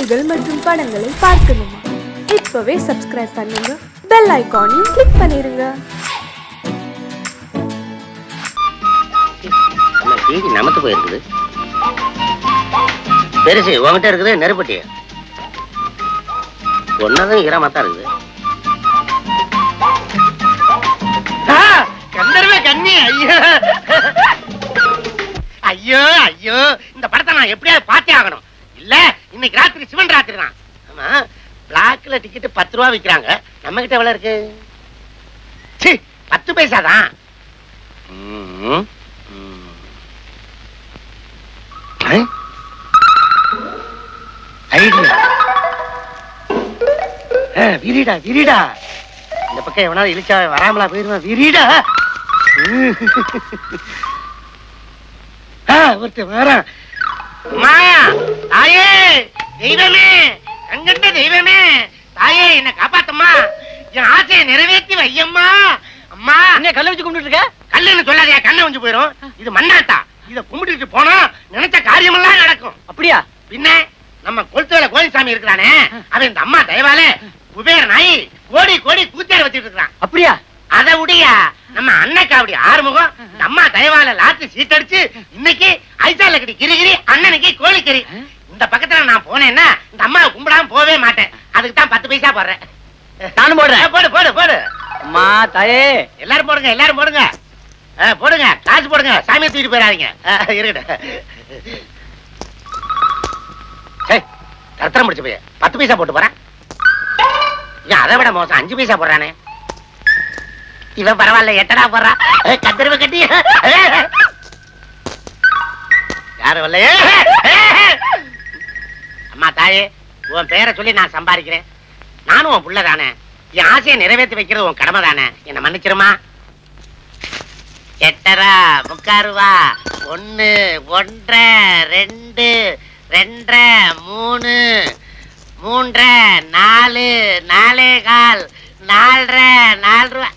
நிகழ்ச்சிகள் மற்றும் படங்களை பார்க்கணுமா? இப்பவே சப்ஸ்கிரைப் பண்ணுங்க, பெல் ஐகானையும் கிளிக் பண்ணிருங்க. நமத்து போயிருக்குது பெருசு உங்ககிட்ட இருக்குது. நெருப்பட்டி ஒன்னதும் ஈரமாத்தான் இருக்குது. கந்தர்வ கண்ணி, ஐயோ ஐயோ ஐயோ, இந்த படத்தை நான் எப்படியாவது பார்த்தே ஆகணும். இல்ல இன்னைக்கு ராத்திரி சிவன் ராத்திரி தான். ஆமா, பிளாக்ல டிக்கெட் 10 ரூபா விற்கிறாங்க. நம்ம கிட்ட எவ்வளவு இருக்கு? 10 பைசா தான். விரிடா விரிடா, இந்த பக்கம் எவனாவது இழிச்சா வராமலா போயிருவான். விரிடா ஒருத்தர் வரான். தாயே தெய்வமே, கண்கண்ட தெய்வமே, தாயே என்ன காப்பாத்தம்மா, என் ஆசையை நிறைவேற்றி வையம்மா. அம்மா என்ன கல்ல வச்சு கும்பிட்டு இருக்க? கல்லுன்னு சொல்லாதையா, கண்ணை வந்து போயிரும். இது மண்ணாட்டா, இத கும்பிட்டு போனா நினைச்ச காரியமெல்லாம் நடக்கும். அப்படியா? பின்ன நம்ம கொளுத்துவேல கோயில்சாமி இருக்கிறானே, அவன் இந்த அம்மா தயவால குபேர நாய் கோடி கோடி கூத்தியார வச்சுட்டு இருக்கான். அப்படியா? அதை உடையா நம்ம அண்ணக்கா அப்படி ஆறுமுகம் இந்த அம்மா தயவால லாத்து சீட்டடிச்சு இன்னைக்கு ஐசால கட்டி கிரிகிரி, அண்ணனுக்கு கோழிக்கறி. இந்த பக்கத்துல நான் போனேன்னா இந்த அம்மாவை கும்பிடாம போவே மாட்டேன். அதுக்கு தான் 10 பைசா போடுறேன். நானும் போடுறேன். போடு போடு போடு. அம்மா தாயே, எல்லாரும் போடுங்க, எல்லாரும் போடுங்க, போடுங்க, காசு போடுங்க. சாமியை தூக்கிட்டு போயிடாதீங்க. இருக்கட்டும். தரத்திரம் முடிச்சு போய் 10 பைசா போட்டு போறேன். அதை விட மோசம் 5 பைசா போடுறானே. இவன் பரவாயில்ல, 8 போடுறான். கத்திரவை கட்டி யாரும் இல்ல. அம்மா தாயே, உன் பேரை சொல்லி நான் சம்பாதிக்கிறேன். நானும் உன் புள்ள தானே. என் ஆசையை நிறைவேற்றி வைக்கிறது உன் கடமை தானே. என்ன மன்னிச்சிருமா. 8 3/4 ரூபா, 1 1 2 2 3 3 4 4 1/4 4 ரூபா.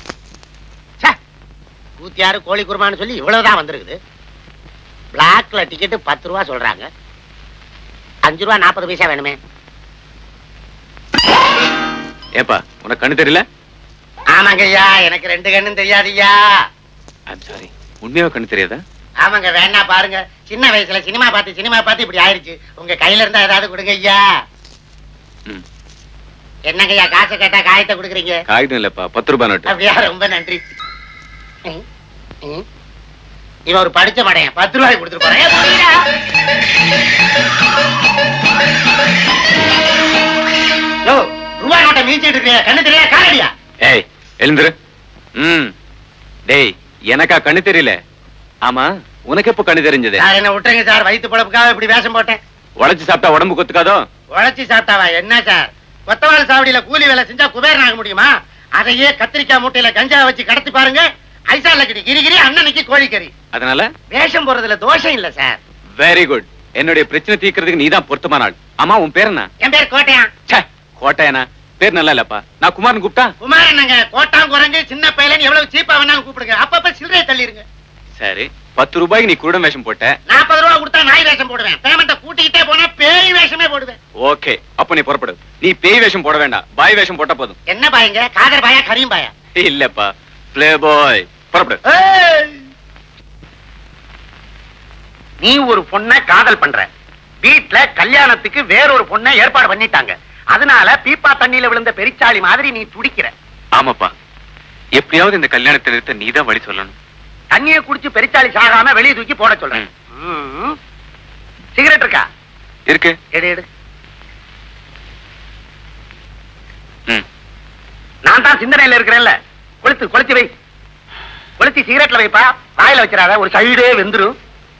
கூத்தியாரு கோழி குருமான்னு சொல்லி இவ்வளவுதான் வந்திருக்குது. பிளாக்ல டிக்கெட் 10 ரூபா சொல்றாங்க. 5 ரூபா 40 பைசா வேணுமே. ஏப்பா உனக்கு கண்ணு தெரியல? ஆமாங்க ஐயா, எனக்கு 2 கண்ணும் தெரியாதுய்யா. ஐம் சாரி, உண்மையாக கண்ணு தெரியாதா? ஆமாங்க, வேணா பாருங்க. சின்ன வயசுல சினிமா பார்த்து இப்படி ஆயிடுச்சு. உங்க கையில இருந்தா ஏதாவது கொடுங்க ஐயா. என்னங்க ஐயா, காசை கேட்டா காயத்தை கொடுக்குறீங்க? காகிதம் இல்லப்பா, 10 ரூபாய் நோட்டு. அப்படியா? ரொம்ப நன்றி. இவன் ஒரு படிச்ச மடையன், 10 ரூபாய் கொடுத்துட்டு போறேன். ரூபாய் நோட்டை மீச்சிட்டு இருக்க, கண்ணு தெரியல காலடியா? ஏய் எழுந்துரு. டேய், எனக்கா கண்ணு தெரியல? ஆமா, உனக்கு எப்ப கண்ணு தெரிஞ்சது? சார் என்ன விட்டுருங்க சார், வயிற்று பொழப்புக்காக இப்படி வேஷம் போட்டேன். உழைச்சு சாப்பிட்டா உடம்பு கொத்துக்காதோ? உழைச்சி சாப்பிட்டாவா என்ன சார்? கொத்தவாள் சாவடியில கூலி வேலை செஞ்சா குபேரன் ஆக முடியுமா? அதையே கத்திரிக்காய் மூட்டையில கஞ்சா வச்சு கடத்தி பாருங்க. ஐசால கட்டி கிரிகிரி, அண்ணனுக்கு கோழிக்கறி. அதனால வேஷம் போறதுல தோஷம் இல்ல சார். Very good. என்னுடைய பிரச்சனை தீர்க்கிறதுக்கு நீதான் பொருத்தமான ஆள். ஆமா, உன் பேர் என்ன? என் பேர் கோட்டையான். கோட்டையானா? பேர் நல்லா இல்லப்பா. நான் குமாரன் கூப்பிட்டா? குமாரன் கோட்டான் குரங்கு சின்ன பையன் எவ்வளவு சீப்பா வேணாலும் கூப்பிடுங்க. அப்பப்ப சில்லறை தள்ளிருங்க. சரி, 10 ரூபாய்க்கு நீ குருடன் வேஷம் போட்ட. 40 ரூபாய் கொடுத்தா நாய் வேஷம் போடுவேன். பேமெண்ட்டை கூட்டிக்கிட்டே போனா பேய் வேஷமே போடுவேன். ஓகே, அப்ப நீ புறப்படு. நீ பேய் வேஷம் போட வேண்டாம், பாய் வேஷம் போட்டா போதும். என்ன பாயங்க? காதர் பாயா கரீம் பாயா? இல்லப்பா, பிளே பாய். புறப்படு. நீ ஒரு பொண்ணை காதல் பண்ற. வீட்டுல கல்யாணத்துக்கு வேறொரு பொண்ணை ஏற்பாடு பண்ணிட்டாங்க. அதனால பீப்பா தண்ணியில விழுந்த பெரிச்சாளி மாதிரி நீ துடிக்கிற. ஆமாப்பா, எப்படியாவது இந்த கல்யாணத்தை நிறுத்த நீதான் வழி சொல்லணும். தண்ணியை குடிச்சு பெரிச்சாளி சாகாம வெளியே தூக்கி போட சொல்றேன். சிகரெட் இருக்கா? இருக்கு. எடு எடு. நான் தான் சிந்தனையில இருக்கிறேன்ல. கொளுத்தி வை. கொளுத்தி சிகரெட்ல வைப்பா, வாயில வச்சிடாத, ஒரு சைடே வெந்துரும்.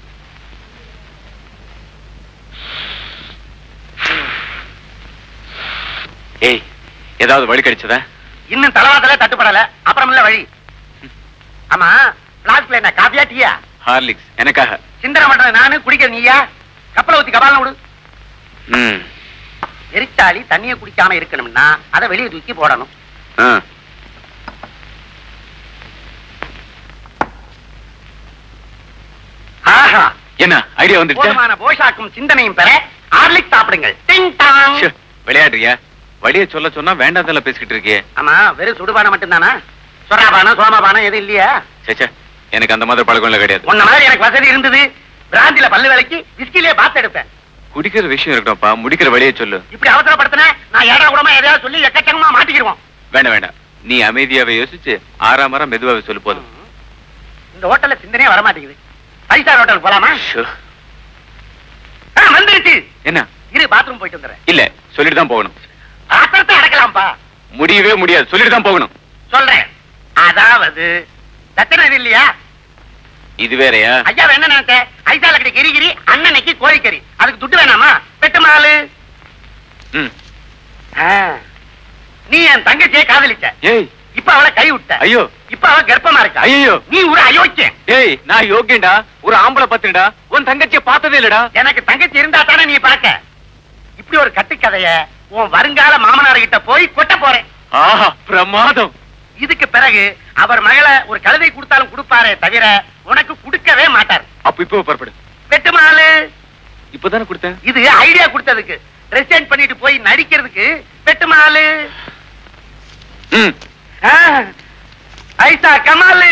ஏய், ஏதாவது வழி கிடைச்சதா? இன்னும் தலவாதல தட்டுப்படல. அப்புறம் இல்ல வழி. ஆமா, பிளாஸ்க்ல என்ன காபியா டீயா? ஹார்லிக்ஸ். எனக்காக. சிந்தனை பண்றது நானு, குடிக்க நீயா? கப்பலை ஊத்தி கபாலம் விடு. எரிச்சாளி தண்ணியை குடிக்காம இருக்கணும்னா அதை வெளியே தூக்கி போடணும். ஆஹா, என்ன ஐடியா வந்துருச்சு? போதுமான போஷாக்கும் சிந்தனையும் பெற ஹார்லிக்ஸ் சாப்பிடுங்கள். Ding dong. விளையாடுறியா? வழிய சொல்ல சொன்னா வேண்டாம் பேசிக்கிட்டு இருக்கியே. ஆமா, வெறும் சுடுபானம் மட்டும்தானா? சொராபானம் சோமாபானம் எதுவும் இல்லையா? சேச்சா, எனக்கு அந்த மாதிரி பழக்கம் எல்லாம் கிடையாது. உன்ன மாதிரி எனக்கு வசதி இருந்தது. பிராந்தில பல்லு வேலைக்கு விஸ்கிலே பாத்து எடுப்பேன். குடிக்கிற விஷயம் இருக்கட்டும்ப்பா, முடிக்கிற வழியை சொல்லு. இப்படி அவசரப்படுத்தின நான் ஏடா கூடமா எதையாவது சொல்லி எக்கச்சக்கமா மாட்டிக்கிடுவோம். வேண்டாம், நீ அமைதியாவே யோசிச்சு 6ஆம் வாரம் மெதுவாவே சொல்லு போதும். இந்த ஹோட்டல்ல சிந்தனையே வர மாட்டேங்குது. 5 ஸ்டார் ஹோட்டல் போலாமா? வந்துருச்சு. என்ன? இரு, பாத்ரூம் போயிட்டு வந்துறேன். இல்ல, சொல்லிட்டு தான் போகணும். ஆத்திரத்தை அடக்கலாம்பா. முடியவே முடியாது, சொல்லிட்டு தான் போகணும். சொல்றேன். அதாவது தத்தனை இல்லையா? இது வேறையா? ஐயா என்ன நினைச்ச? ஐசால கடி கிரிகிரி, அண்ணனைக்கு கோழிக்கறி. அதுக்கு துட்டு வேணாமா? பெட்டு மாலு. நீ என் தங்கச்சியை காதலிச்ச. ஏய், இப்ப அவளை கை விட்ட. ஐயோ, இப்ப அவ கர்ப்பமா இருக்கா. ஐயோ, நீ ஒரு அயோக்கியன். ஏய், நான் யோக்கியன்டா. ஒரு ஆம்பளை பத்திரடா. உன் தங்கச்சியை பார்த்ததே இல்லடா. எனக்கு தங்கச்சி இருந்தா தானே நீ பார்க்க. இப்படி ஒரு கட்டுக்கதைய உன் வருங்கால மாமனார் கிட்ட போய் கொட்ட போறேன். ஆஹா, பிரமாதம். இதுக்கு பிறகு அவர் மகளை ஒரு கழுதை கொடுத்தாலும் கொடுப்பாரே தவிர உனக்கு கொடுக்கவே மாட்டார். அப்ப இப்போ புறப்படு. வெட்டுமாலு. இப்பதானே கொடுத்தேன். இது ஐடியா கொடுத்ததுக்கு. ரெசைன் பண்ணிட்டு போய் நடிக்கிறதுக்கு வெட்டுமாலு. ஐசா கமாலு.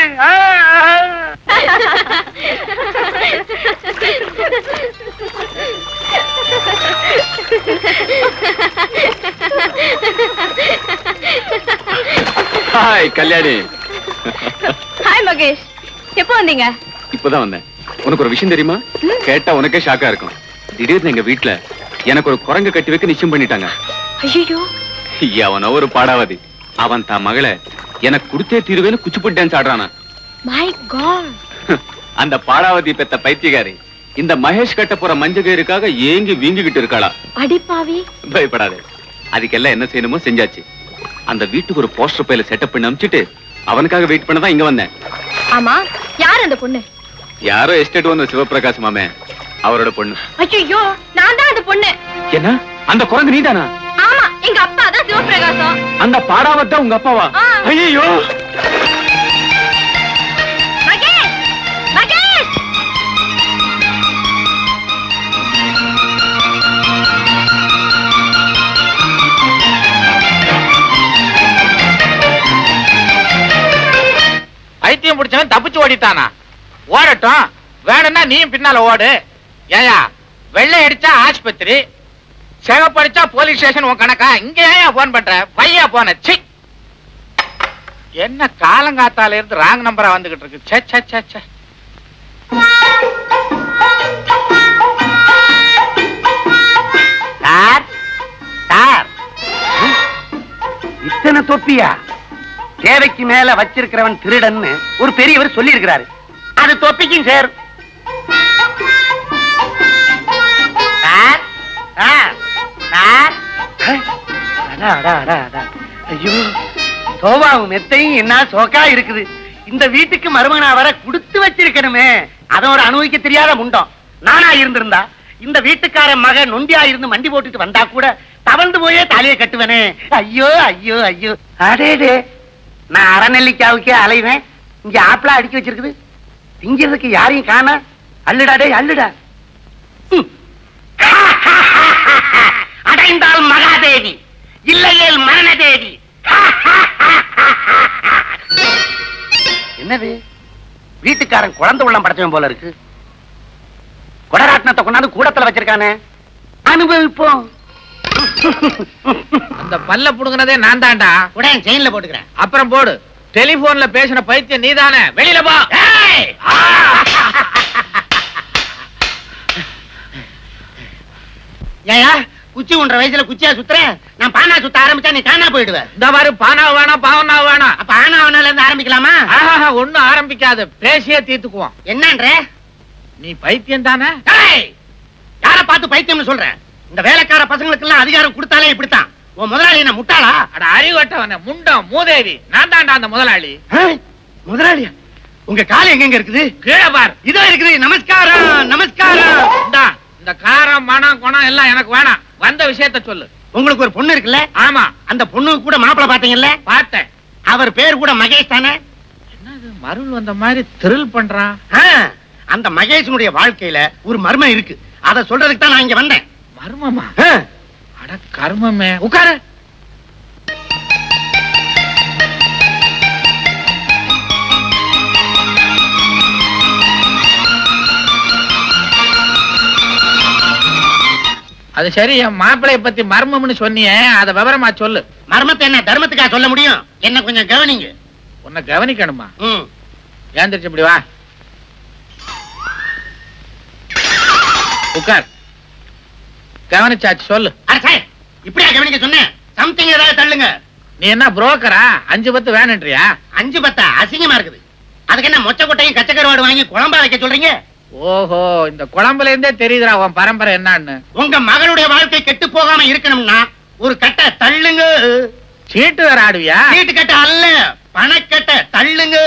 ஹாய் கல்யாணி. ஹாய் மகேஷ், எப்போ வந்தீங்க? இப்பதான் வந்தேன். உனக்கு ஒரு விஷயம் தெரியுமா? கேட்டா உனக்கே ஷாக்கா இருக்கும். திடீர்னு எங்க வீட்டுல எனக்கு ஒரு குரங்கு கட்டி வைக்க நிச்சயம் பண்ணிட்டாங்க. ஐயோ, அவன ஒரு பாடாவதி. அவன் தான் மகளை எனக்கு கொடுத்தே தீருவேன்னு குச்சிப்புட்டு டான்ஸ் ஆடுறானா. My god. அந்த பாடாவதி பெத்த பைத்தியகாரி இந்த மகேஷ் கட்ட போற மஞ்சகருக்காக ஏங்கி வீங்கிக்கிட்டு இருக்காளா. அடிப்பாவி. பயப்படாதே, அதுக்கெல்லாம் என்ன செய்யணுமோ செஞ்சாச்சு. அந்த வீட்டுக்கு ஒரு போஸ்டர் பையில செட்டப் பண்ணி அனுப்பிச்சிட்டு அவனுக்காக வெயிட் பண்ணதான் இங்க வந்தேன். ஆமா, யார் அந்த பொண்ணு? யாரோ எஸ்டேட் ஓனர் சிவபிரகாஷ் மாமே, அவரோட பொண்ணு. ஐயோ, நான் தான் அந்த பொண்ணு. என்ன? அந்த குரங்கு நீதானா? ஆமா, எங்க அப்பா தான் சிவபிரகாசம். அந்த பாடாவத்தான் உங்க அப்பாவா? ஐயோ, மகேஷ், மகேஷ். பைத்தியம் பிடிச்சவன் தப்பிச்சு ஓடிட்டானா? ஓடட்டும், வேணும்னா நீயும் பின்னால ஓடு. ஏயா, வெள்ளை அடிச்சா ஆஸ்பத்திரி, சிவப்படிச்சா போலீஸ் ஸ்டேஷன். உன் கணக்கா? இங்க ஏன் போன் பண்ற? பையா போன. சி, என்ன காலங்காத்தால இருந்து ராங் நம்பரா வந்துகிட்டு இருக்கு. சே சே சே சே. சார், சார், இத்தனை தொப்பியா? தேவைக்கு மேல வச்சிருக்கிறவன் திருடன்னு ஒரு பெரியவர் சொல்லி இருக்கிறாரு. அது தொப்பிக்கும் சார். ஐயோ, சோபாவும் மெத்தையும் என்ன சோக்கா இருக்குது. இந்த வீட்டுக்கு மருமகனா வர கொடுத்து வச்சிருக்கணுமே. அதை ஒரு அனுபவிக்க தெரியாத முண்டம். நானா இருந்திருந்தா இந்த வீட்டுக்கார மகன் நொண்டியா இருந்து மண்டி போட்டுட்டு வந்தா கூட தவழ்ந்து போயே தலையை கட்டுவனே. ஐயோ ஐயோ ஐயோ. அடேடே, நான் அறநெல்லிக்காவுக்கே அலைவேன். இங்க ஆப்பிளா அடிக்க வச்சிருக்குது. திங்கிறதுக்கு யாரையும் காண. அள்ளுடாடே அள்ளுடா. அடைந்தால் மகாதேவி, இல்லையேல் மரணதேவி. என்னது? வீட்டுக்காரன் குழந்தை உள்ளம் படைச்சவன் போல இருக்கு. கொடராட்டினத்தை கொண்டாந்து கூடத்துல வச்சிருக்கானே. அனுபவிப்போம். அந்த பல்ல புடுங்கனதே நான் தான்டா. உடனே செயின்ல போட்டுக்கிறேன். அப்புறம் போடு. டெலிபோன்ல பேசின பைத்தியம் நீதானே. வெளியில போ. ஏயா, குச்சி ஒன்ற வயசுல குச்சியா சுத்துறேன். நான் பானா சுத்த ஆரம்பிச்சா நீ காணா போயிடுவேன். இந்த மாதிரி பானா வேணாம், பாவனா வேணாம். அப்ப ஆனாவனால இருந்து ஆரம்பிக்கலாமா? ஒண்ணும் ஆரம்பிக்காது, பேசியே தீர்த்துக்குவோம். என்னன்ற? நீ பைத்தியம் தானே? யார பார்த்து பைத்தியம்னு சொல்றேன்? இந்த வேலைக்கார பசங்களுக்கு எல்லாம் அதிகாரம் கொடுத்தாலே இப்படித்தான். உன் முதலாளி என்ன முட்டாளா? அட அறிவட்டவன முண்டம் மூதேவி. நான் தான்டா அந்த முதலாளி. முதலாளியா? உங்க கால் எங்க இருக்குது? கீழே பார். இதோ இருக்குது. நமஸ்காரம் நமஸ்காரம். இந்த காரம் மனம் குணம் எல்லாம் எனக்கு வேணாம். வந்த விஷயத்த சொல்லு. உங்களுக்கு ஒரு பொண்ணு இருக்குல்ல? ஆமா. அந்த பொண்ணுக்கு கூட மாப்பிளை பாத்தீங்கல்ல? பார்த்தேன். அவர் பேர் கூட மகேஷ் தானே? என்னது மருள் வந்த மாதிரி திரில் பண்றான்? அந்த மகேஷனுடைய வாழ்க்கையில ஒரு மர்மம் இருக்கு. அத சொல்றதுக்கு தான் நான் இங்க வந்தேன். மர்மமா? அட கர்மமே. உட்காரு. அது சரி, என் மாப்பிளைய பத்தி மர்மம்னு சொன்னியே, அத விவரமா சொல்லு. மர்மத்தை என்ன தர்மத்துக்கா சொல்ல முடியும்? என்ன கொஞ்சம் கவனிங்க. உன்னை கவனிக்கணுமா? ஏந்திரிச்சு இப்படி வா. உட்கார். கவனிச்சாச்சு, சொல்லு. இப்படியா கவனிக்க சொன்னேன்? சம்திங் ஏதாவது தள்ளுங்க. நீ என்ன புரோக்கரா? 5-10 வேணுன்றியா? 5-10 அசிங்கமா இருக்குது. அதுக்கு என்ன மொச்ச கொட்டையும் கச்சக்கருவாடு வாங்கி குழம்பா வைக்க சொல்றீங்க? ஓஹோ, இந்த குழம்புல இருந்தே தெரியுதுடா உன் பரம்பரை என்னன்னு. உங்க மகளுடைய வாழ்க்கை கெட்டு போகாம இருக்கணும்னா ஒரு கட்டை தள்ளுங்க. சீட்டு வேற ஆடுவியா? சீட்டு கட்ட அல்ல, பணக்கட்டை தள்ளுங்க.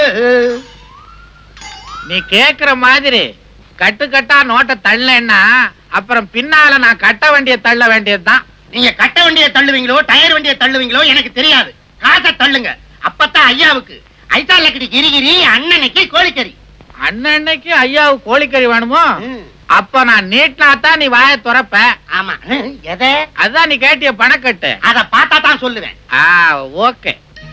நீ கேக்குற மாதிரி கட்டு கட்டா நோட்டை தள்ளேன்னா அப்புறம் பின்னால நான் கட்ட வேண்டிய தள்ள வேண்டியதுதான். நீங்க கட்ட வண்டியை தள்ளுவீங்களோ டயர் வண்டியை தள்ளுவீங்களோ எனக்கு தெரியாது. காசை தள்ளுங்க. அப்பதான் ஐயாவுக்கு ஐசாலக்கடி கிரிகிரி, அண்ணனுக்கு கோழிக்கறி. அண்ணன்னைக்கு ஐயாவுக்கு கோழிக்கறி வேணுமோ? அப்ப நான் நீட்டினாத்தான் நீ வாயை துறப்ப. ஆமா. எதை? அதான் நீ கேட்டிய பணக்கட்டு. அத பார்த்தா தான் சொல்லுவேன். ஓகே.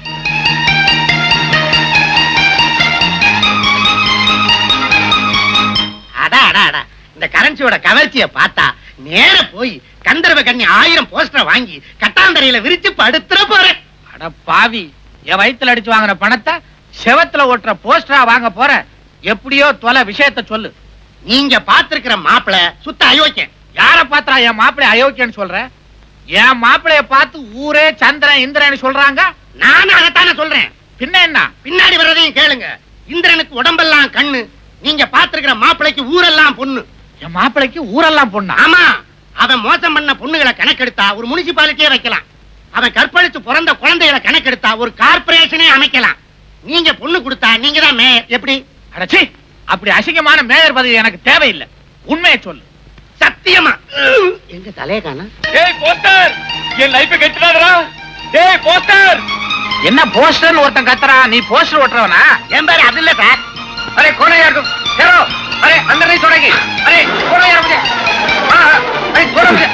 இந்த கரன்சியோட கவர்ச்சிய பார்த்தா நேர போய் கந்தர்வ கண்ணி 1000 போஸ்டர் வாங்கி கட்டாந்தரையில விரிச்சு படுத்துற போறேன். அட பாவி, என் வயித்துல அடிச்சு வாங்கின பணத்தை செவத்துல ஓட்டுற போஸ்டரா வாங்க போற. எப்படியோ தொலை விஷயத்த சொல்லு. நீங்க பாத்துருக்கிற மாப்பிள சுத்த அயோக்கியன். யார பாத்திரா என் மாப்பிளை அயோக்கியன்னு சொல்ற? என் மாப்பிளைய பார்த்து ஊரே சந்திரன் இந்திரன் சொல்றாங்க. நானும் அதைத்தானே சொல்றேன். பின்ன என்ன? பின்னாடி வர்றதையும் கேளுங்க. இந்திரனுக்கு உடம்பெல்லாம் கண்ணு, நீங்க பாத்துருக்கிற மாப்பிளைக்கு ஊரெல்லாம் பொண்ணு. என் மாப்பிளைக்கு ஊரெல்லாம் பொண்ணு? ஆமா. அவன் மோசம் பண்ண பொண்ணுகளை கணக்கெடுத்தா ஒரு முனிசிபாலிட்டியே வைக்கலாம். அவன் கற்பழிச்சு பிறந்த குழந்தைகளை கணக்கெடுத்தா ஒரு கார்பரேஷனே அமைக்கலாம். நீங்க பொண்ணு கொடுத்தா நீங்க தான் மேயர். எப்படி? அடச்சி, அப்படி அசிங்கமான மேயர் பதவி எனக்கு தேவையில்லை. உண்மையை சொல்லு. சத்தியமா. எங்க தலைய காண? ஏய் போஸ்டர், என் லைஃப் கெட்டுடாதடா. ஏய் போஸ்டர். என்ன போஸ்டர்னு ஒருத்தன் கத்துறா? நீ போஸ்டர் ஓட்டுறவனா? என் பேரு அது இல்ல சார். அரே கோணையா இருக்கும். ஹீரோ, அரே அந்த ரை தொடங்கி. அரே கோணையா முझे. அரே கோண முझे.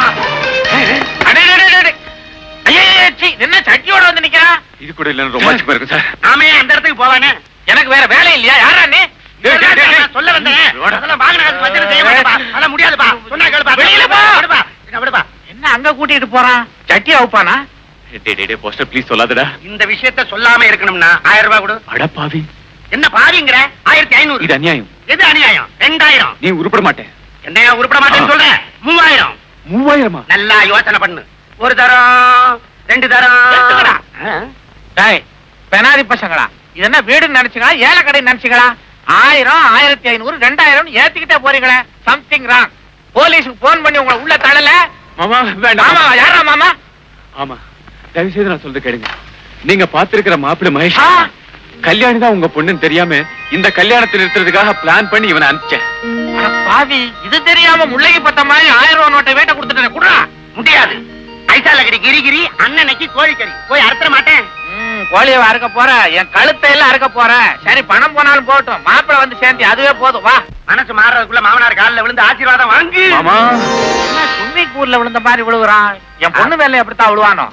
அடே அடே அடே. ஐயே சீ, என்ன சட்டியோட வந்து நிக்கிறா? இது கூட இல்லன்னு ரொம்ப அச்சமா இருக்கு சார். ஆமே, அந்த இடத்துக்கு போவானே. எனக்கு வேற வேலை இல்லையா? யாரா நீ? சொல்ல வந்தேன். அதெல்லாம் வாகன காசு வச்சு செய்ய மாட்டேப்பா. அதெல்லாம் முடியாதுப்பா. சொன்னா கேளுப்பா. வெளியில போ. விடுப்பா. என்ன விடுப்பா. என்ன அங்க கூட்டிட்டு போறான்? சட்டி அவுப்பானா? டேய் போஸ்டர் ப்ளீஸ் சொல்லாதடா. இந்த விஷயத்தை சொல்லாம இருக்கணும்னா 1000 ரூபாய் கொடு. அட பாவி. என்ன பாவிங்கற? 1500. இது அநியாயம். எது அநியாயம்? 2000. நீ உருப்பட மாட்டே. என்னையா உருப்பட மாட்டேன்னு சொல்ற? 3000. 3000மா? நல்லா யோசனை பண்ணு. ஒரு தரம், 2 தரம். டேய் பெனாதி பசங்களா, இது என்ன வீடுன்னு நினைச்சீங்களா ஏழை கடைன்னு நினைச்சீங்களா? 1000, 1500, 2000 ஏத்திக்கிட்டே போறீங்களே. Something wrong. போலீஸுக்கு போன் பண்ணி உங்களை உள்ள தள்ளல? மாமா வேண்டாம். மாமா யாரா மாமா? ஆமா, தயவு செய்து நான் சொல்றது கேளுங்க. நீங்க பாத்துருக்கிற மாப்பிள்ளை மகேஷ் கல்யாணி தான் உங்க பொண்ணுன்னு தெரியாம இந்த கல்யாணத்தை நிறுத்துறதுக்காக பிளான் பண்ணி இவனை அனுப்பிச்சேன். அட பாவி, இது தெரியாம முள்ளைக்கு பத்த மாதிரி 1000 ரூபாய் நோட்டை வேட்ட கொடுத்துட்டேன். குடுறா. முடியாது. ஐசாலக்கடி கிரிகிரி, அண்ணனுக்கு கோழிக்கறி. போய் அறுத்த மாட்டேன். கோழியை அறுக்க போற, என் கழுத்தை எல்லாம் அறுக்க போற. சரி, பணம் போனாலும் போட்டும், மாப்பிள்ளை வந்து சேர்ந்து அதுவே போதும். வா. மனசு மாறதுக்குள்ள மாமனார் காலில் விழுந்து ஆசீர்வாதம் வாங்கு. மாமா சும்மி கூர்ல விழுந்த மாதிரி விழுகுறான். என் பொண்ணு வேலை எப்படித்தான் விழுவானோ?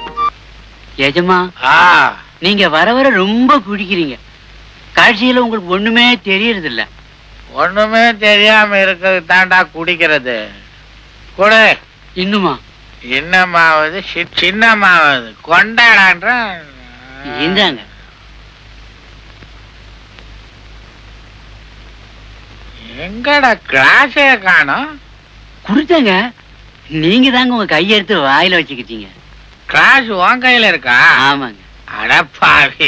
எஜமா, நீங்க வர வர ரொம்ப குடிக்கிறீங்க. காட்சியில உங்களுக்கு ஒண்ணுமே தெரியறது இல்ல. ஒண்ணுமே தெரியாம இருக்கிறது தாண்டா குடிக்கிறது. கூட இன்னுமா? இன்னமாவது சின்னமாவது கொண்டாடான்ற. இந்தாங்க. எங்கடா கிளாஸே காணோம்? குடுத்தங்க. நீங்க தாங்க உங்க கையெடுத்து வாயில வச்சுக்கிட்டீங்க. கிளாஸ் உன் கையில இருக்கா? ஆமாங்க. அடப்பாவி.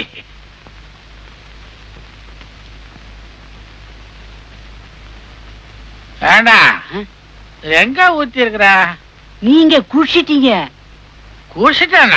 ஏண்டா எங்க ஊத்தி இருக்கிற? நீங்க குடிச்சிட்டீங்க. குடிச்சிட்டானா?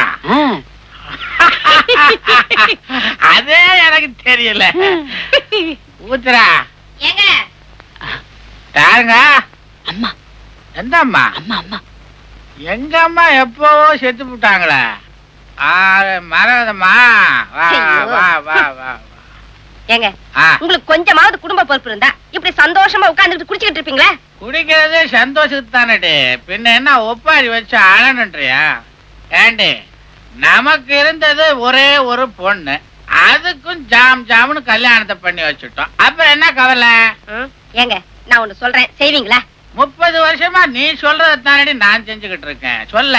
அதே எனக்கு தெரியல. ஊத்துறா. ஏங்க யாருங்க? அம்மா. எந்த அம்மா? அம்மா அம்மா. எங்க அம்மா எப்போ செத்து போட்டாங்களே. மறந்தம்மா. வா வா வா வா. ஏங்க உங்களுக்கு கொஞ்சமாவது குடும்ப பொறுப்பு இருந்தா இப்படி சந்தோஷமா உட்கார்ந்துட்டு குடிச்சிட்டு இருப்பீங்களா? குடிக்கிறது சந்தோஷத்துக்கு தானே, பின்ன என்ன ஒப்பாரி வச்சு அழனுன்றியா? ஏண்டி, நமக்கு இருந்தது ஒரே ஒரு பொண்ணு, அதுக்கும் ஜாம்னு கல்யாணத்தை பண்ணி வச்சுட்டோம். அப்புறம் என்ன கவலை? ஏங்க நான் ஒண்ணு சொல்றேன், செய்வீங்களா? 30 வருஷமா நீ சொல்றது தானடி நான் செஞ்சுக்கிட்டு இருக்கேன். சொல்ல.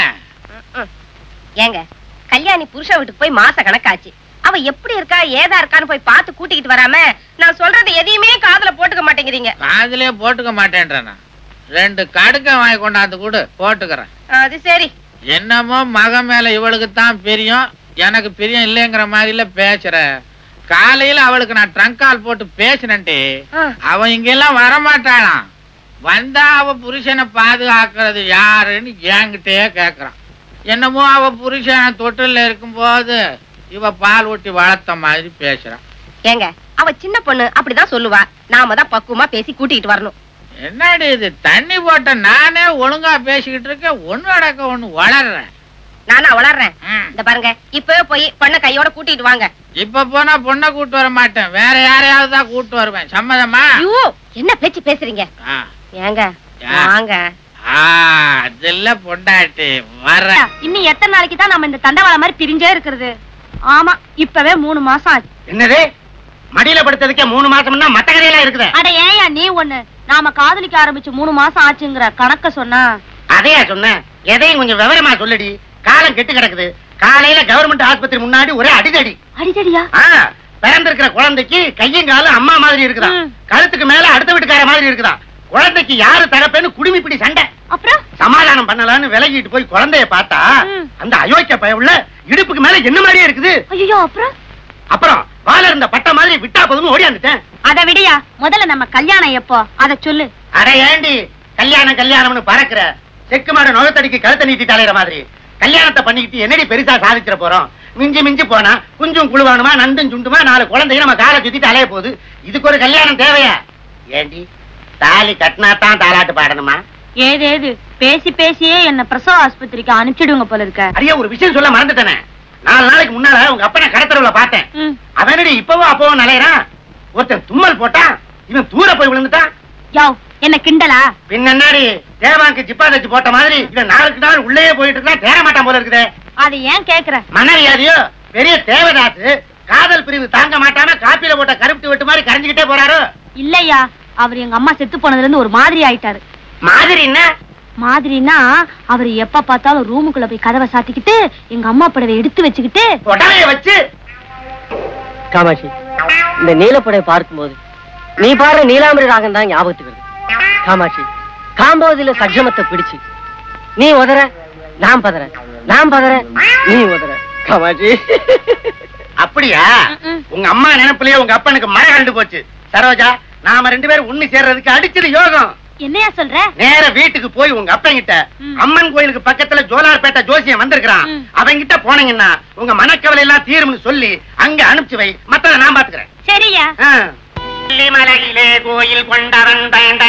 ஏங்க கல்யாணி புருஷ வீட்டுக்கு போய் மாச கணக்காச்சு, அவ எப்படி இருக்கா ஏதா இருக்கான்னு போய் பார்த்து கூட்டிக்கிட்டு வராம நான் சொல்றது எதையுமே காதுல போட்டுக்க மாட்டேங்கிறீங்க. காதுலயே போட்டுக்க மாட்டேன்றேன். 2 கடுக்க வாங்கி கொண்டாந்து கூட போட்டுக்கிறேன். அது சரி. என்னமோ மக மேல இவளுக்கு தான் பிரியம், எனக்கு பிரியம் இல்லைங்கிற மாதிரில பேசுற. காலையில அவளுக்கு நான் ட்ரங்க் கால் போட்டு பேசினேன்டி, அவன் இங்கெல்லாம் வரமாட்டாளாம். வந்தா அவ புருஷனை பாதுகாக்கிறது யாருன்னு என்கிட்டயே கேக்குறான். என்னமோ அவ புருஷன் தொட்டில இருக்கும் போது இவ பால் ஊட்டி வளர்த்த மாதிரி பேசுறான். ஏங்க அவ சின்ன பொண்ணு அப்படிதான் சொல்லுவா, நாம தான் பக்குவமா பேசி கூட்டிட்டு வரணும். என்னடி இது, தண்ணி போட்ட நானே ஒழுங்கா பேசிக்கிட்டு இருக்கேன், ஒண்ணு அடக்க ஒண்ணு வளர்றேன். நானா வளர்றேன்? இந்த பாருங்க, இப்பவே போய் பொண்ணை கையோட கூட்டிட்டு வாங்க. இப்ப போனா பொண்ணை கூட்டு வர மாட்டேன், வேற யாரையாவது தான் கூட்டு வருவேன். சம்மதமா? ஐயோ என்ன பேச்சு பேசுறீங்க? ஏங்க வாங்க. அதெல்லாம் பொண்டாட்டி வர. இன்னும் எத்தனை நாளைக்கு தான் நம்ம இந்த தண்டவாளம் மாதிரி பிரிஞ்சே இருக்கிறது? ஆமா, இப்பவே 3 மாசம் ஆச்சு. என்னது, மடியில படுத்ததுக்கே 3 மாசம்னா மத்த கதையெல்லாம் இருக்குது. அட ஏயா நீ ஒண்ணு, நாம காதலிக்க ஆரம்பிச்சு 3 மாசம் ஆச்சுங்கிற கணக்க சொன்னா? அதையா சொன்னேன், எதையும் கொஞ்சம் விவரமா சொல்லடி. காலம் கெட்டு கிடக்குது. காலையில கவர்மெண்ட் ஆஸ்பத்திரி முன்னாடி ஒரே அடிதடி. அடிதடியா? பிறந்திருக்கிற குழந்தைக்கு கையும் காலும் அம்மா மாதிரி இருக்குதா, கழுத்துக்கு மேல அடுத்த வீட்டுக்கார மாதிரி இருக்குதா. குழந்தைக்கு யாரு தரப்பேன்னு குடுமி பிடி சண்டை. அப்புறம் சமாதானம் பண்ணலான்னு விலகிட்டு போய் குழந்தைய பார்த்தா அந்த அயோக்கிய பயவுள்ள இடுப்புக்கு மேல என்ன மாதிரியே இருக்குது. ஐயோ அப்புறம் வாழ இருந்த பட்ட மாதிரி விட்டா போதும் ஓடியாந்துட்டேன். அத விடியா, முதல்ல நம்ம கல்யாணம் எப்போ அத சொல்லு. அட ஏண்டி கல்யாணம்னு பறக்குற, செக்கு மாடு நுகத்தடிக்கு கழுத்தை நீட்டி தலையிற மாதிரி கல்யாணத்தை பண்ணிக்கிட்டு என்னடி பெருசா சாதிச்சிட போறோம்? மிஞ்சி போனா குஞ்சும் குழுவானுமா நண்டும் சுண்டுமா 4 குழந்தைங்க நம்ம காலை சுத்திட்டு அலைய போகுது. இதுக்கு ஒரு கல்யாணம் தேவையா? ஏண்டி தாலி கட்டினாத்தான் தாலாட்டு பாடணுமா? ஏதேது பேசி பேசியே என்ன பிரசவ ஆஸ்பத்திரிக்கு அனுப்பிச்சிடுங்க போல இருக்க. அரிய ஒரு விஷயம் சொல்ல மறந்துட்டேனே. 4 நாளைக்கு முன்னால உங்க அப்பனை கடத்தரவுல பார்த்தேன். அவனடி இப்பவும் அப்பவும் நலையறான். ஒருத்தன் தும்மல் போட்டான், இவன் தூர போய் விழுந்துட்டான். யோ என்ன கிண்டலா? பின்னாடி தேவாங்க ஜிப்பா தச்சு போட்ட மாதிரி இவன் 4 நாள் உள்ளே போயிட்டு இருக்கா, தேர மாட்டான் போல இருக்குது. அது ஏன் கேக்குற? மனரியாதையோ பெரிய தேவதாசு காதல் பிரிவு தாங்க மாட்டாம காப்பில போட்ட கருப்பு வெட்டு மாதிரி கரைஞ்சுக்கிட்டே போறாரு. இல்லையா, அவர் எங்க அம்மா செத்து போனதுல இருந்து ஒரு மாதிரி ஆயிட்டாரு. மாதிரி என்ன மாதிரினா, அவர் எப்ப பார்த்தாலும் ரூமுக்குள்ள போய் கதவை சாத்திக்கிட்டு எங்க அம்மா படவை எடுத்து வச்சுக்கிட்டு உடலைய வச்சு. காமாட்சி, இந்த நீலப்படையை பார்க்கும்போது நீ பாரு நீலாம்பரி ராகம் தான் ஞாபகத்துக்கு வருது. காமாட்சி, காம்போதில சக்ஷமத்தை பிடிச்சு நீ உதற நான் பதற, நான் பதற நீ உதற. காமாட்சி அப்படியா? உங்க அம்மா நினைப்புலயே உங்க அப்பனுக்கு மழை கண்டு போச்சு. சரோஜா, நாம 2 பேரும் ஒண்ணு சேர்றதுக்கு அடிச்சது யோகம். என்னையா சொல்ற? நேர வீட்டுக்கு போய் உங்க அப்பங்கிட்ட அம்மன் கோயிலுக்கு பக்கத்துல ஜோலார்பேட்டை ஜோசியம் வந்திருக்கான், அவங்கிட்ட போனீங்கன்னா உங்க மனக்கவலை எல்லாம் தீரும்னு சொல்லி அங்க அனுப்பிச்சு வை, மத்தத நான் பாத்துக்கிறேன். சரியா? பள்ளிமலையிலே கோயில் கொண்டவன்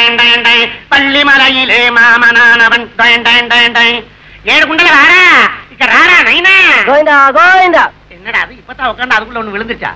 பள்ளிமலையிலே மாமனானவன் 7 குண்டல ராரா இக்க ராரா நைனா கோவிந்தா கோவிந்தா. என்னடா அது இப்பதான் உட்கார்ந்து அதுக்குள்ள ஒண்ணு விழுந்துச்சா?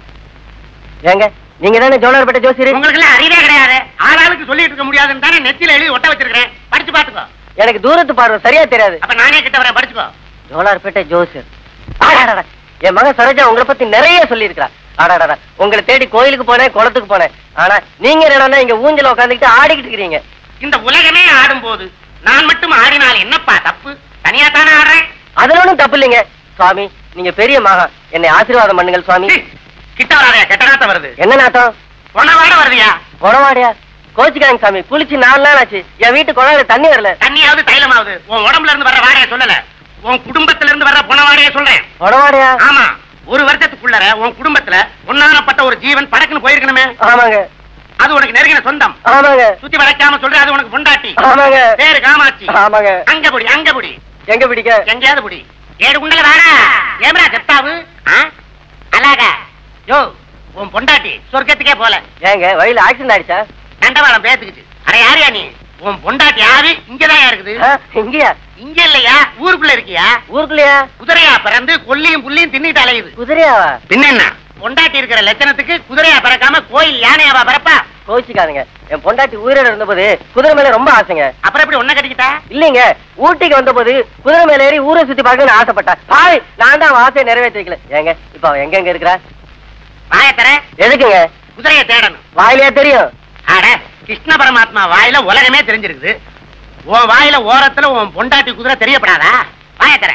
ஏங்க நீங்க தானே ஜோலார்பேட்டை ஜோசியர்? உங்களுக்கு எல்லாம் அறிவே கிடையாது. ஆளாளுக்கு சொல்லிட்டு இருக்க முடியாதுன்னு தானே நெத்தியில எழுதி ஒட்ட வச்சிருக்கேன், படிச்சு பாத்துக்கோ. எனக்கு தூரத்து பார்வை சரியா தெரியாது. அப்ப நானே கிட்ட வரேன், படிச்சுக்கோ. ஜோலார்பேட்டை ஜோசியர். என் மகன் சரோஜா உங்களை பத்தி நிறைய சொல்லி இருக்கா. ஆடாடா, உங்களை தேடி கோயிலுக்கு போனேன், குளத்துக்கு போனேன். ஆனா நீங்க என்னன்னா இங்க ஊஞ்சல உட்காந்துக்கிட்டு ஆடிக்கிட்டு இருக்கிறீங்க. இந்த உலகமே ஆடும் போது நான் மட்டும் ஆடினால் என்னப்பா தப்பு? தனியா தானே ஆடுறேன். அதுல ஒண்ணும் தப்பு இல்லைங்க சுவாமி. நீங்க பெரிய மகன், என்னை ஆசீர்வாதம் பண்ணுங்கள் சுவாமி. கிட்ட வராதயா, கெட்ட நாத்தம் வருது. என்ன நாட்டம்? பொணவாட வருதியா? பொணவாடியா? கோச்சிக்காங்க சாமி, குளிச்சு 4 நாள் ஆச்சு. என் வீட்டு குழாயில தண்ணி வரல. தண்ணியாவது தைலமாவது உன் உடம்புல இருந்து வர்ற வாடையை சொல்லல, உன் குடும்பத்துல இருந்து வர்ற பொணவாடையை சொல்றேன். பொணவாடியா? ஆமா, 1 வருஷத்துக்குள்ளர உன் குடும்பத்துல ஒன்னானப்பட்ட ஒரு ஜீவன் படக்குன்னு போயிருக்கணுமே. ஆமாங்க. அது உனக்கு நெருங்கின சொந்தம். ஆமாங்க. சுத்தி வளைக்காம சொல்ற, அது உனக்கு பொண்டாட்டி. ஆமாங்க. பேரு காமாட்சி. ஆமாங்க. அங்க புடி, அங்க புடி. எங்க பிடிக்க? எங்கேயாவது புடி. 7 குண்டல வாடா. ஏம்ரா செப்தாவு அழகா? யோ, உன் பொண்டாட்டி சொர்க்கத்துக்கே போல. ஏங்க வழியில ஆக்சிடென்ட் ஆயிடுச்சா? தண்டவாளம் பேத்துக்குச்சு. அட யாரியா நீ? உன் பொண்டாட்டி யாரு? இங்கதான் இருக்குது. இங்கயா? இங்க இல்லையா, ஊருக்குள்ள இருக்கியா? ஊருக்குள்ளயா? குதிரையா பிறந்து கொல்லியும் புள்ளியும் தின்னிட்டு அலையுது. குதிரையாவா? பின்ன என்ன, பொண்டாட்டி இருக்கிற லட்சணத்துக்கு குதிரையா பிறக்காம கோயில் யானையாவா பிறப்பா? கோச்சிக்காதுங்க. என் பொண்டாட்டி உயிரோட இருந்தபோது குதிரை மேல ரொம்ப ஆசைங்க. அப்புறம் எப்படி ஒன்ன கட்டிக்கிட்டா? இல்லைங்க, ஊட்டிக்கு வந்தபோது குதிரை மேல ஏறி ஊரை சுத்தி பார்க்கணும்னு ஆசைப்பட்டா. பாய், நான் தான் ஆசையை நிறைவேற்றி வைக்கல. ஏங்க இப்ப அவன் எங்க இருக்கிறா? வாய தர. எதுக்குங்க? குதிரையை தேடணும். வாயிலே தெரியும். அட, கிருஷ்ண பரமாத்மா வாயில உலகமே தெரிஞ்சிருக்குது. உன் வாயில ஓரத்துல உன் பொண்டாட்டி குதிரை தெரியப்படாதா? வாய தர.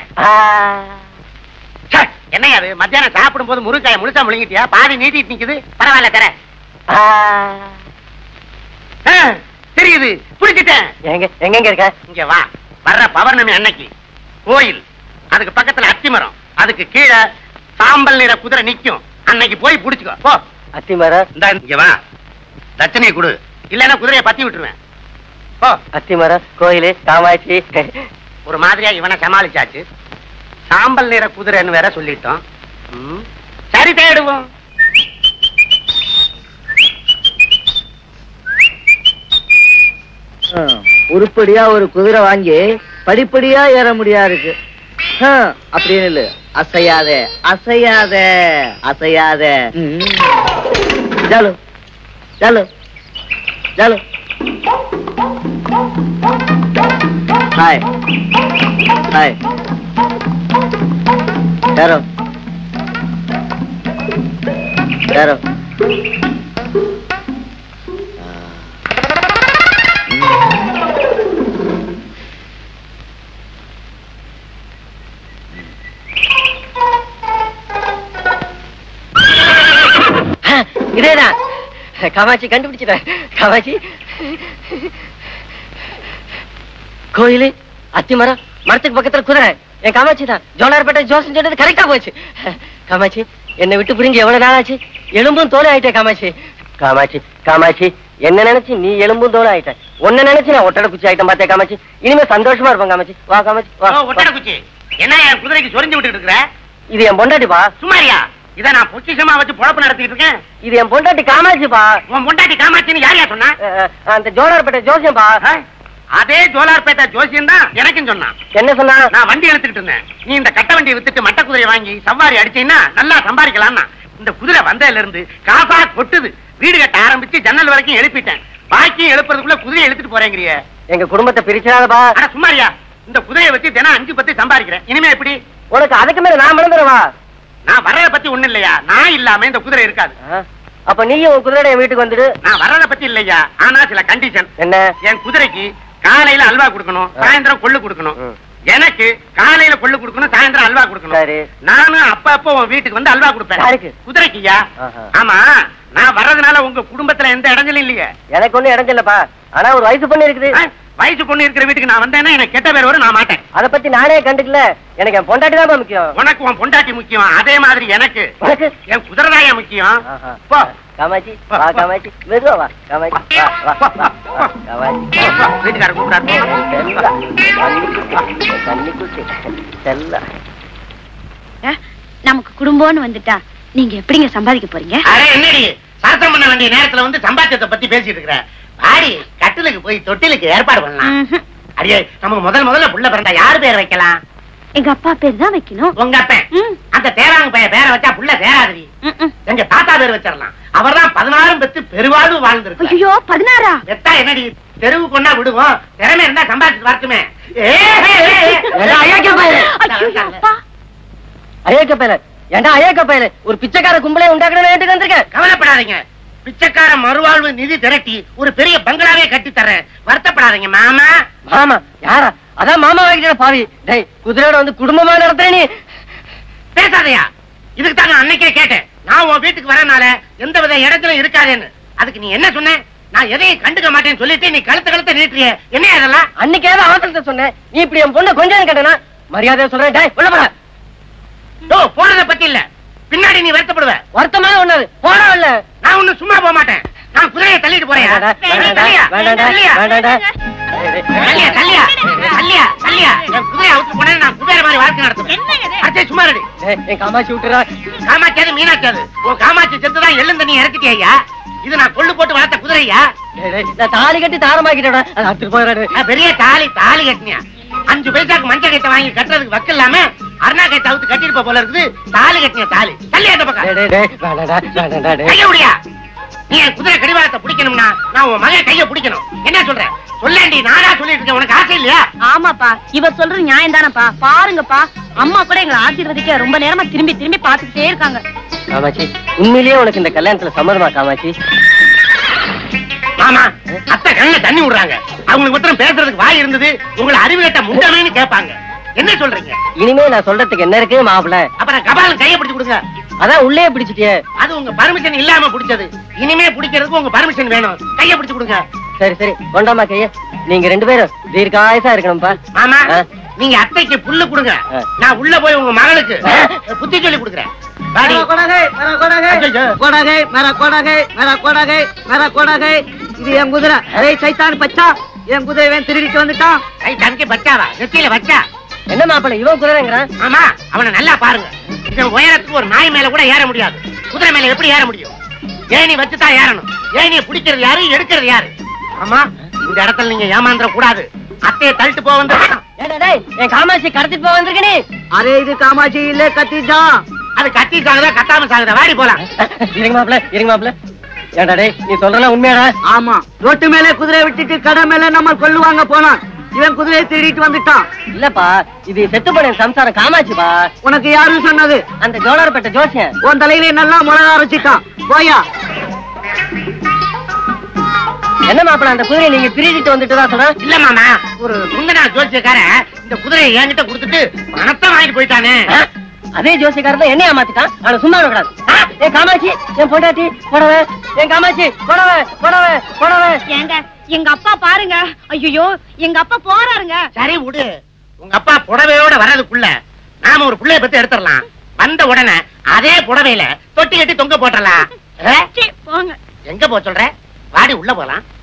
என்ன அது மத்தியானம் சாப்பிடும் போது முருங்காய முழுசா முழுங்கிட்டியா? பாதி நீட்டிட்டு நிக்குது. பரவாயில்ல தர. தெரியுது, புடிச்சிட்டேன். எங்க இருக்க? இங்க வா. வர்ற பௌர்ணமி அன்னைக்கு கோயில், அதுக்கு பக்கத்துல அத்திமரம், அதுக்கு கீழே சாம்பல் நிற குதிரை நிக்கும். அன்னைக்கு போய் புடிச்சுக்கோ. போ. அத்திமரம்? இங்க வா, தட்சணையை கொடு, இல்லன்னா குதிரையை பத்தி விட்டுருவேன். போ. அத்திமரம், கோயிலு, காமாட்சி. ஒரு மாதிரியா இவனை சமாளிச்சாச்சு. சாம்பல் நிற குதிரைன்னு வேற சொல்லிட்டோம். சரி, தேடுவோம். உருப்படியா ஒரு குதிரை வாங்கி படிப்படியா ஏற முடியா இருக்கு. அப்படின்னு இல்ல, அசையாத அசையாத அசையாத. ஜாலு ஜாலு ஜாலு. Hi hi. யாரோ யாரோ இதேதான். காமாட்சி கண்டுபிடிச்சிட்டேன். காமாட்சி, கோயிலு, அத்திமரம், மரத்துக்கு பக்கத்துல குதிரை. என் காமாட்சி தான். ஜோலார்பேட்டை ஜோசன் சொன்னது கரெக்டா போச்சு. காமாட்சி, என்னை விட்டு புரிஞ்சு எவ்வளவு நாள் ஆச்சு? எலும்பும் தோலை ஆயிட்டே காமாட்சி. காமாட்சி காமாட்சி, என்ன நினைச்சு நீ எலும்பும் தோலை ஆயிட்ட? உன்ன நினைச்சு நான் ஒட்டடை குச்சி ஆயிட்டேன் பார்த்தே காமாட்சி. இனிமே சந்தோஷமா இருப்பேன் காமாட்சி. வா காமாட்சி வா. ஒட்டடை குச்சி என்ன என் குதிரைக்கு சொரிஞ்சு விட்டுட்டு இருக்கிற? இது என் பொண்டாட்டிப்பா. சுமாரியா? இத நான் பொக்கிஷமா வச்சு பொழப்பு நடத்திட்டு இருக்கேன். இது என் பொண்டாட்டி காமாட்சிப்பா. உன் பொண்டாட்டி காமாட்சின்னு யாரையா சொன்னா? அந்த ஜோலார்பேட்டை ஜோசியம்பா. அதே ஜோலார்பேட்டை ஜோசியம் தான் எனக்கும் சொன்னான். என்ன சொன்னா? நான் வண்டி எடுத்துக்கிட்டு இருந்தேன். நீ இந்த கட்ட வண்டியை வித்துட்டு மட்ட குதிரையை வாங்கி சவாரி அடிச்சீங்கன்னா நல்லா சம்பாதிக்கலாம்னா. இந்த குதிரை வந்ததுல இருந்து காசா கொட்டுது. வீடு கட்ட ஆரம்பிச்சு ஜன்னல் வரைக்கும் எழுப்பிட்டேன். பாக்கியும் எழுப்புறதுக்குள்ள குதிரையை எடுத்துட்டு போறேங்கிறீ. எங்க குடும்பத்தை பிரிச்சாதப்பா. ஆனா சும்மாரியா? இந்த குதிரையை வச்சு தினம் 5-10 சம்பாதிக்கிறேன். இனிமே எப்படி? உனக்கு அதுக்கு மேல நான் மறந்துடுவா. நான் வர்றத பத்தி ஒண்ணு இல்லையா? நான் இல்லாம இந்த குதிரை இருக்காது. அப்ப நீயும் உன் குதிரை என் வீட்டுக்கு வந்துடு. நான் வர்றத பத்தி இல்லையா, ஆனா சில கண்டிஷன். என்ன? என் குதிரைக்கு காலையில அல்வா கொடுக்கணும், சாயந்தரம் கொள்ளு கொடுக்கணும். எனக்கு காலையில கொள்ளு கொடுக்கணும், சாயந்தரம் அல்வா கொடுக்கணும். நானும் அப்ப உன் வீட்டுக்கு வந்து அல்வா கொடுப்பேன். குதிரைக்குயா? ஆமா. நான் வர்றதுனால உங்க குடும்பத்துல எந்த இடைஞ்சலும் இல்லையே? எனக்கு ஒண்ணு இடைஞ்சலப்பா. ஆனா ஒரு வயசு பொண்ணு இருக்குது. வயசு பொண்ணு இருக்கிற வீட்டுக்கு நான் வந்தேன்னா எனக்கு கெட்ட பேர் வரும். நான் மாட்டேன். அதை பத்தி நானே கண்டுக்கல. எனக்கு என் பொண்டாட்டி தான் முக்கியம். உனக்கு உன் பொண்டாட்டி முக்கியம். அதே மாதிரி எனக்கு என் குதிரை தான் முக்கியம். போ காமாட்சி. வா காமாட்சி, மெதுவா வா காமாட்சி. வா வா வா காமாட்சி. வீட்டுக்கார கூப்பிடாரு. நமக்கு குடும்பம்னு வந்துட்டா நீங்க எப்படிங்க சம்பாதிக்க போறீங்க? அரே என்னடி சாத்தம் பண்ண வேண்டிய நேரத்துல வந்து சம்பாத்தியத்தை பத்தி பேசிட்டு இருக்கிற? ஆடி கட்டிலுக்கு போய் தொட்டிலுக்கு ஏற்பாடு பண்ணலாம். அடியே, நமக்கு முதல்ல புள்ள பிறந்தா யாரு பேர் வைக்கலாம்? எங்க அப்பா பேர் தான் வைக்கணும். உங்க அப்பா? அந்த தேராங்க பையன் பேரை வச்சா புள்ள தேராதடி. எங்க தாத்தா பேர் வச்சிடலாம். அவர்தான் 16 பெத்து பெருவாழ்வு வாழ்ந்திருக்கு. ஐயோ 16? பெத்தா என்னடி, தெருவு கொண்டா விடுவோம். திறமை இருந்தா சம்பாதிச்சு வரட்டுமே. அயோக்கிய பையல, ஏண்டா அயோக்கிய பையல, ஒரு பிச்சைக்கார கும்பலே உண்டாக்கணும் வந்திருக்கேன். கவலைப்படாதீங்க, பிச்சைக்கார மறுவாழ்வு நிதி திரட்டி ஒரு பெரிய பங்களாவே கட்டி தர்றேன். வருத்தப்படாதீங்க மாமா. மாமா யாரா? அதான் மாமா வாங்கிட்ட பாவி. டேய், குதிரையோட வந்து குடும்பமா நடத்துற நீ. பேசாதையா? இதுக்கு தான் நான் அன்னைக்கே கேட்டேன். நான் உன் வீட்டுக்கு வரனால எந்த வித இடத்துல இருக்காதேன்னு. அதுக்கு நீ என்ன சொன்ன? நான் எதையும் கண்டுக்க மாட்டேன்னு சொல்லிட்டு நீ கழுத்த நீட்டுறிய. என்ன அதெல்லாம்? அன்னைக்கு ஏதோ அவசரத்தை சொன்னேன். நீ இப்படி என் பொண்ணை கொஞ்சம் கேட்டனா மரியாதையா சொல்றேன். டேய் உள்ள போற. போனத பத்தி இல்ல, பின்னாடி நீ வருத்தப்படுவ. வருத்தமான ஒண்ணு போனா இல்ல. நான் ஒண்ணு சும்மா போக மாட்டேன். நான் குதிரையை தள்ளிட்டு போறேன். சும்மா ரெடி. என் காமாட்சி விட்டுறா. காமாட்சியாது மீனாட்சியாது? உன் காமாட்சி செத்துதான் எள்ளும் தண்ணி இறக்கிட்டியா? இது நான் கொள்ளு போட்டு வளர்த்த குதிரையா? நான் தாலி கட்டி தாரமாக்கிட்டேன். பெரிய தாலி கட்டினியா? 5 பைசாக்கு மஞ்சள் கட்டை வாங்கி கட்டுறதுக்கு வக்கு இல்லாம அருணா கட்டை அவுத்து கட்டிருப்ப போல இருக்குது. தாலி கட்டினியா? தாலி தள்ளி அந்த பக்கம் கைய முடியா? நீ என் குதிரை கடிவாளத்தை பிடிக்கணும்னா நான் உன் மகன் கைய பிடிக்கணும். என்ன சொல்ற? சொல்லேண்டி, நானா சொல்லிட்டு இருக்கேன். உனக்கு ஆசை இல்லையா? ஆமாப்பா, இவர் சொல்றது நியாயம் தானப்பா. பாருங்கப்பா, அம்மா கூட எங்களை ஆசீர்வதிக்க ரொம்ப நேரமா திரும்பி திரும்பி பாத்துக்கிட்டே இருக்காங்க. காமாட்சி, உண்மையிலேயே உனக்கு இந்த கல்யாணத்துல சம்மதமா காமாட்சி? மாமா, அத்தை கண்ணுல தண்ணி விடுறாங்க. அவங்களுக்கு மட்டும் பேசுறதுக்கு வாய் இருந்தது, உங்களை அறிவு கட்ட முண்டமேன்னு கேட்பாங்க. என்ன சொல்றீங்க? இனிமே நான் சொல்றதுக்கு என்ன இருக்கு மாப்பிள்ள? அப்புறம் கபாலம் கையை பிடிச்சு கொடுங்க. அதான் உள்ளே பிடிச்சிட்டியே. அது உங்க பர்மிஷன் இல்லாம பிடிச்சது. இனிமே பிடிக்கிறதுக்கு உங்க பர்மிஷன் வேணும். கையை பிடிச்சு கொடுங்க. சரி சரி, கொண்டாமா கைய. நீங்க 2 பேரும் தீர்க்காயசா இருக்கணும்பா. மாமா, நீங்க அத்தைக்கு புல்லு கொடுங்க. நான் உள்ள போய் உங்க மகளுக்கு புத்தி சொல்லி கொடுக்குறேன். இது என் குதிரை. சைத்தான் பச்சா, என் குதிரை திருடிட்டு வந்துட்டான். சைத்தானுக்கு பச்சாவா? நெத்தியில வச்சா என்ன மாப்பிள்ள இவன் குதிரைங்கிறான்? ஆமா, அவனை நல்லா பாருங்க. இதன் உயரத்துக்கு ஒரு நாய் மேல கூட ஏற முடியாது. குதிரை மேல எப்படி ஏற முடியும்? ஏணி வச்சுதான் ஏறணும். ஏணியை பிடிக்கிறது யாரு, எடுக்கிறது யாரு? ஆமா, இந்த இடத்துல நீங்க ஏமாந்துட கூடாது. அத்தையை தள்ளிட்டு போக வந்து என் காமாட்சி கடத்திட்டு போக வந்திருக்கே. அரே, இது காமாட்சி இல்ல, கத்திஜா. அது கத்தி சாகுதா கத்தாம சாகுதா? வாடி போலாம். இருங்க மாப்பிள்ள, இருங்க மாப்பிள்ள. ஏண்டா டேய், நீ சொல்றலாம் உண்மையாடா? ஆமா, ரோட்டு மேல குதிரை விட்டுட்டு கடை மேல நம்ம கொள்ளுவாங்க போனான். இவன் குதிரையை திருடிட்டு வந்துட்டான். இல்லப்பா, இது செத்து போன சம்சாரம் காமாட்சிப்பா. உனக்கு யாரும் சொன்னது? அந்த ஜோலார்பேட்டை ஜோசியன். உன் தலையில நல்லா முளகா அரைச்சிட்டான். போயா. என்ன மாப்பிள்ள, அந்த குதிரையை நீங்க திருடிட்டு வந்துட்டு தான் சொல்ற? இல்ல மாமா, ஒரு முந்தனா ஜோசியக்காரன் இந்த குதிரையை என்கிட்ட கொடுத்துட்டு பணத்தை வாங்கிட்டு போயிட்டானே. அதே ஜோசியக்காரன் தான் என்னைய மாத்திட்டான். அவனை சும்மா விடக்கூடாது. என் காமாட்சி, என் பொண்டாட்டி புடவை, என் காமாட்சி புடவை புடவை புடவை. ஏங்க, எங்க அப்பா பாருங்க. ஐயோ, எங்க அப்பா போறாருங்க. சரி விடு. உங்க அப்பா புடவையோட வர்றதுக்குள்ள நாம ஒரு புள்ளைய பத்தி எடுத்துடலாம். வந்த உடனே அதே புடவையில தொட்டி கட்டி தொங்க போட்டலாம். போங்க. எங்க போ சொல்ற? வாடி உள்ள போலாம்.